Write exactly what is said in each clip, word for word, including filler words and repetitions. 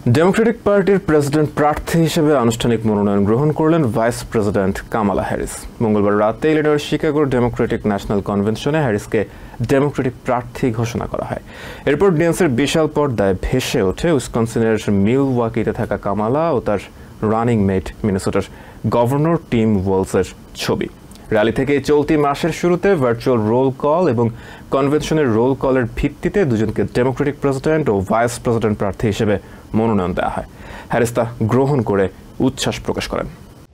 Democratic পার্টির president প্রার্থী হিসেবে আনুষ্ঠানিক মনোনয়ন গ্রহণ করলেন ভাইস প্রেসিডেন্ট কামালা হ্যারিস। মঙ্গলবার রাতে ইলিনয়ের শিকাগোর ডেমোক্রেটিক ন্যাশনাল কনভেনশনে হ্যারিসকে ডেমোক্রেটিক প্রার্থী ঘোষণা করা হয়। এরপর ডিএনসির বিশাল পর্দায় ভেসে ওঠে উইসকনসিনের মিলওয়াকিতে থাকা কামালা ও তার রানিং মেট মিনেসোটার গভর্নর টিম ওয়ালজের ছবি। র্যালি থেকে চলতি মাসের শুরুতে ভার্চুয়াল রোল কল এবং কনভেনশনের রোল কলের ভিত্তিতে দুজনকে ডেমোক্রেটিক প্রেসিডেন্ট ও ভাইস প্রেসিডেন্ট প্রার্থী হিসেবে মনোনয়ন দেওয়া হয়। হ্যারিস তা গ্রহণ করে উচ্ছ্বাস প্রকাশ করেন।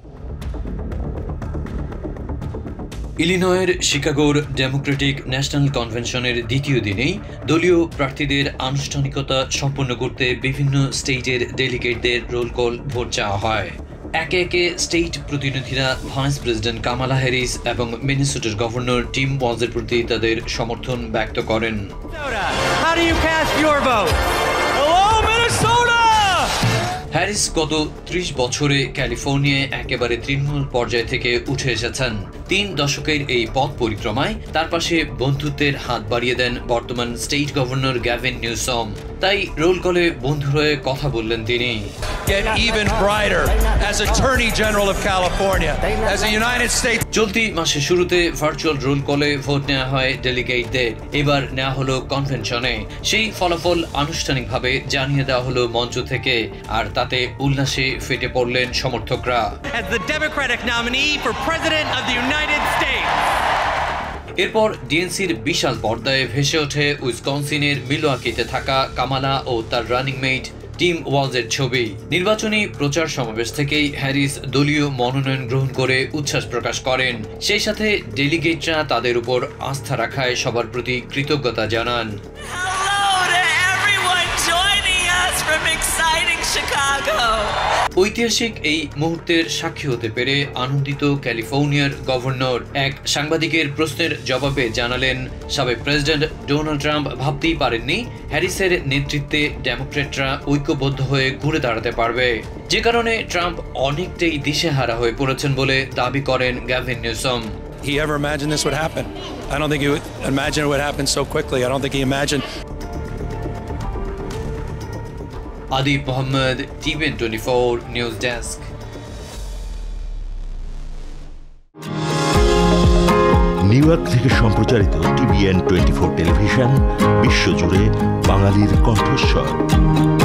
ইলিনয়ের শিকাগোর ডেমোক্রেটিক ন্যাশনাল কনভেনশনের দ্বিতীয় দিনেই দলীয় প্রার্থীদের আনুষ্ঠানিকতা সম্পন্ন করতে বিভিন্ন স্টেটের ডেলিগেটদের রোল কল ভোট চাওয়া হয়। একে একে স্টেট প্রতিনিধিরা ভাইস প্রেসিডেন্ট কামালা হ্যারিস এবং মিনেসোটার গভর্নর টিম ওয়ালজের প্রতি তাদের সমর্থন ব্যক্ত করেন। হ্যারিস গত ত্রিশ বছরে ক্যালিফোর্নিয়ায় একেবারে তৃণমূল পর্যায় থেকে উঠে এসেছেন। তিন দশকের এই পথ পরিক্রমায় তার পাশে বন্ধুত্বের হাত বাড়িয়ে দেন বর্তমান স্টেট গভর্নর গ্যাভিন নিউসম। তাই রোল কলে বন্ধু হয়ে কথা বললেন তিনি। চলতি মাসের শুরুতে ভার্চুয়াল রোল কলে ভোট নেওয়া হয় ডেলিগেটদের। এবার নেওয়া হলো কনভেনশনে। সেই ফলাফল আনুষ্ঠানিকভাবে জানিয়ে দেওয়া হলো মঞ্চ থেকে, আর তাতে উল্লাসে ফেটে পড়লেন সমর্থকরা। এরপর ডিএনসির বিশাল পর্দায় ভেসে ওঠে উইসকনসিনের মিলওয়াকিতে থাকা কামালা ও তার রানিং মেট টিম ওয়ালজের ছবি। নির্বাচনী প্রচার সমাবেশ থেকেই হ্যারিস দলীয় মনোনয়ন গ্রহণ করে উচ্ছ্বাস প্রকাশ করেন। সেই সাথে ডেলিগেটরা তাদের উপর আস্থা রাখায় সবার প্রতি কৃতজ্ঞতা জানান। ঐতিহাসিক এই মুহূর্তের সাক্ষী হতে পেরে আনন্দিত ক্যালিফোর্নিয়ার গভর্নর এক সাংবাদিকের প্রশ্নের জবাবে জানালেন, সাবেক প্রেসিডেন্ট ডোনাল্ড ট্রাম্প ভাবতেই পারেননি হ্যারিসের নেতৃত্বে ডেমোক্র্যাটরা ঐক্যবদ্ধ হয়ে ঘুরে দাঁড়াতে পারবে, যে কারণে ট্রাম্প অনেকটাই দিশেহারা হয়ে পড়েছেন বলে দাবি করেন Gavin Newsom. He ever imagined this would happen? I don't think he would imagine it would happen so quickly. I don't think he imagined. Adib Mohammed, T V N twenty-four News Desk. New York থেকে সম্প্রচারিত TVN twenty four television বিশ্বজুড়ে বাঙালির কণ্ঠস্বর।